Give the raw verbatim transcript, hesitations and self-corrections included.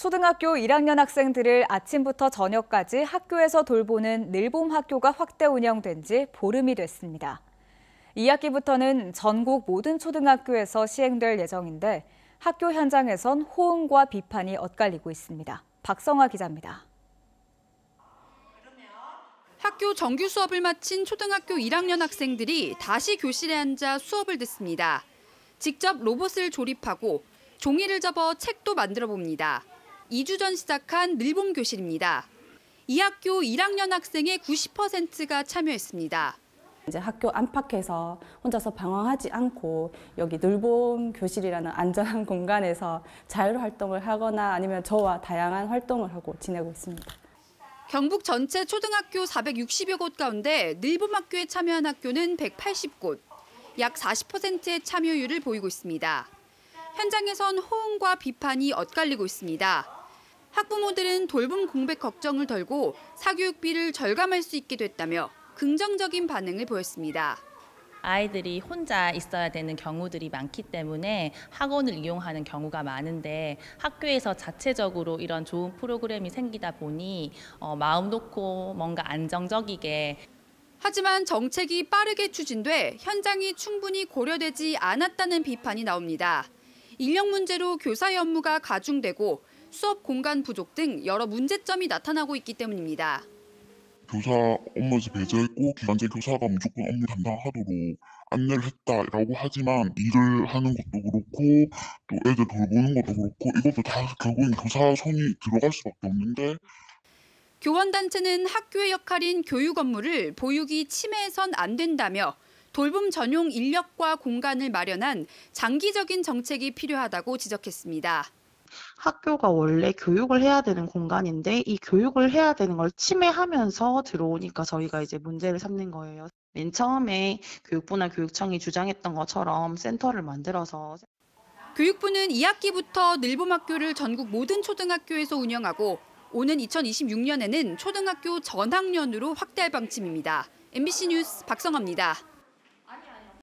초등학교 일 학년 학생들을 아침부터 저녁까지 학교에서 돌보는 늘봄 학교가 확대 운영된 지 보름이 됐습니다. 이 학기부터는 전국 모든 초등학교에서 시행될 예정인데 학교 현장에선 호응과 비판이 엇갈리고 있습니다. 박성화 기자입니다. 학교 정규 수업을 마친 초등학교 일 학년 학생들이 다시 교실에 앉아 수업을 듣습니다. 직접 로봇을 조립하고 종이를 접어 책도 만들어 봅니다. 이 주 전 시작한 늘봄 교실입니다. 이 학교 일 학년 학생의 구십 퍼센트가 참여했습니다. 이제 학교 안팎에서 혼자서 방황하지 않고 여기 늘봄 교실이라는 안전한 공간에서 자율 활동을 하거나 아니면 저와 다양한 활동을 하고 지내고 있습니다. 경북 전체 초등학교 사백육십여 곳 가운데 늘봄 학교에 참여한 학교는 백팔십 곳, 약 사십 퍼센트의 참여율을 보이고 있습니다. 현장에선 호응과 비판이 엇갈리고 있습니다. 학부모들은 돌봄 공백 걱정을 덜고 사교육비를 절감할 수 있게 됐다며 긍정적인 반응을 보였습니다. 아이들이 혼자 있어야 되는 경우들이 많기 때문에 학원을 이용하는 경우가 많은데 학교에서 자체적으로 이런 좋은 프로그램이 생기다 보니 어, 마음 놓고 뭔가 안정적이게. 하지만 정책이 빠르게 추진돼 현장이 충분히 고려되지 않았다는 비판이 나옵니다. 인력 문제로 교사의 업무가 가중되고 수업 공간 부족 등 여러 문제점이 나타나고 있기 때문입니다. 교사 업무에서 배제했고 기간제 교사가 무조건 업무 담당하도록 안내를 했다라고 하지만 일을 하는 것도 그렇고 또 애들 돌보는 것도 그렇고 이것도 다 결국엔 교사 손이 들어갈 수밖에 없는데. 교원단체는 학교의 역할인 교육 업무를 보육이 침해해선 안 된다며 돌봄 전용 인력과 공간을 마련한 장기적인 정책이 필요하다고 지적했습니다. 학교가 원래 교육을 해야 되는 공간인데 이 교육을 해야 되는 걸 침해하면서 들어오니까 저희가 이제 문제를 삼는 거예요. 맨 처음에 교육부나 교육청이 주장했던 것처럼 센터를 만들어서. 교육부는 이 학기부터 늘봄 학교를 전국 모든 초등학교에서 운영하고 오는 이천이십육 년에는 초등학교 전학년으로 확대할 방침입니다. 엠비씨 뉴스 박성화입니다.